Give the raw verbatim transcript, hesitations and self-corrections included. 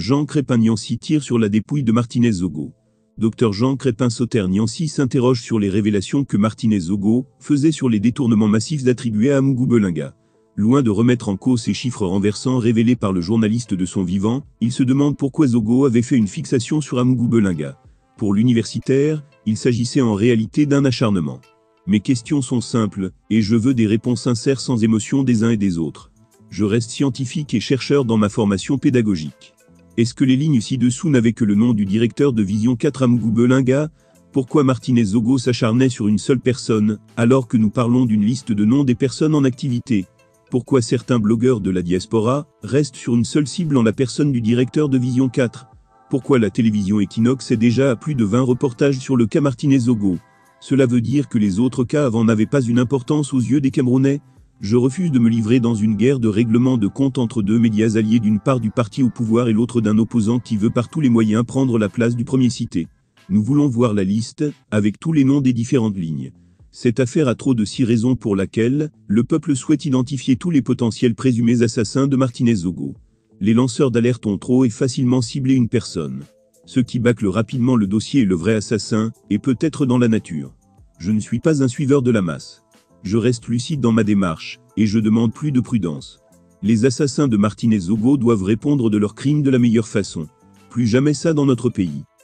Jean Crespin-Niancy tire sur la dépouille de Martinez-Zogo. Docteur Jean Crespin-Sauter-Niancy s'interroge sur les révélations que Martinez-Zogo faisait sur les détournements massifs attribués à Amougou Belinga. Loin de remettre en cause ces chiffres renversants révélés par le journaliste de son vivant, il se demande pourquoi Zogo avait fait une fixation sur Amougou Belinga. Pour l'universitaire, il s'agissait en réalité d'un acharnement. Mes questions sont simples, et je veux des réponses sincères sans émotion des uns et des autres. Je reste scientifique et chercheur dans ma formation pédagogique. Est-ce que les lignes ci-dessous n'avaient que le nom du directeur de Vision quatre Amougou Belinga? Pourquoi Martinez-Zogo s'acharnait sur une seule personne, alors que nous parlons d'une liste de noms des personnes en activité? Pourquoi certains blogueurs de la diaspora restent sur une seule cible en la personne du directeur de Vision quatre? Pourquoi la télévision Equinox est déjà à plus de vingt reportages sur le cas Martinez-Zogo? Cela veut dire que les autres cas avant n'avaient pas une importance aux yeux des Camerounais? Je refuse de me livrer dans une guerre de règlement de compte entre deux médias alliés, d'une part du parti au pouvoir et l'autre d'un opposant qui veut par tous les moyens prendre la place du premier cité. Nous voulons voir la liste, avec tous les noms des différentes lignes. Cette affaire a trop de six raisons pour laquelle le peuple souhaite identifier tous les potentiels présumés assassins de Martinez-Zogo. Les lanceurs d'alerte ont trop et facilement ciblé une personne. Ce qui bâcle rapidement le dossier est le vrai assassin, et peut-être dans la nature. Je ne suis pas un suiveur de la masse. Je reste lucide dans ma démarche, et je demande plus de prudence. Les assassins de Martinez-Zogo doivent répondre de leurs crimes de la meilleure façon. Plus jamais ça dans notre pays.